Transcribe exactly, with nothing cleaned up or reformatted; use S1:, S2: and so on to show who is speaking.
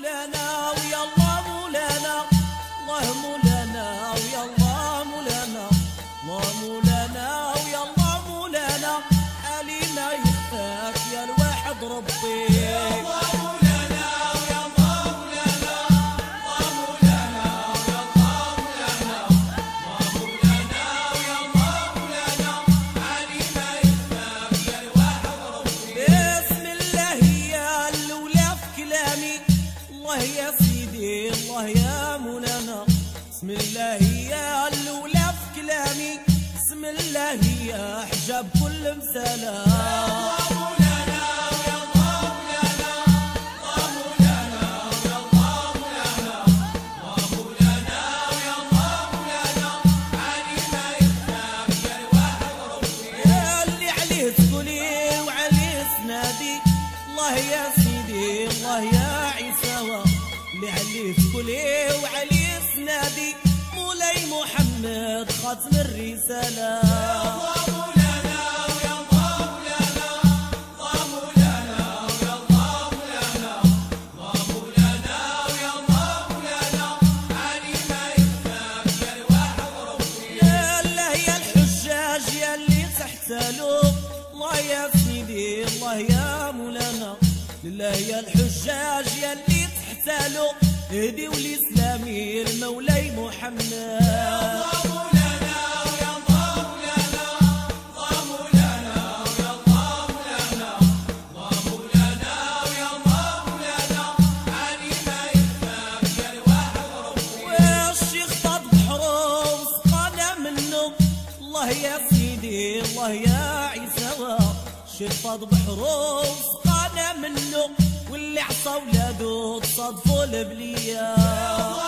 S1: مولانا ويا الله مولانا، الله مولانا ويا الله مولانا، الله مولانا ويا الله مولانا، حالي ما يخفاك يا الواحد ربي. بسم الله يا الأولى في كلامي، بسم الله يا حجاب كل مسألة. الله مولانا ويا الله مولانا، الله مولانا ويا الله مولانا، الله مولانا ويا الله مولانا، علي ما يخفاك يا الواحد ربي. يا اللي عليه تقولي وعليه تنادي، الله يا سيدي الله يا عيسى، اللي عليه تقولي وعليه تنادي، مولاي محمد خاتم الرسالة. الله مولانا ويا الله مولانا، الله مولانا ويا الله مولانا، الله مولانا ويا الله مولانا، علي ما يخفاك يا الواحد ربي. يا الله يا الحجاج يا اللي تحتالوا، الله يا سيدي الله يا مولانا، لله يا الحجاج يا اللي تحتالوا، هدي والإسلامي المولاي محمد. الله مولانا ويا الله مولانا، الله مولانا ويا الله مولانا، الله مولانا ويا الله مولانا، علي ما يخفاك يا الواحد ربي. والشيخ طاب بحروم سقانا منه، الله يا سيدي الله يا عيسى، الشيخ طاب بحروم سقانا منه، واللي عصى ولادو تصادفوا البلية.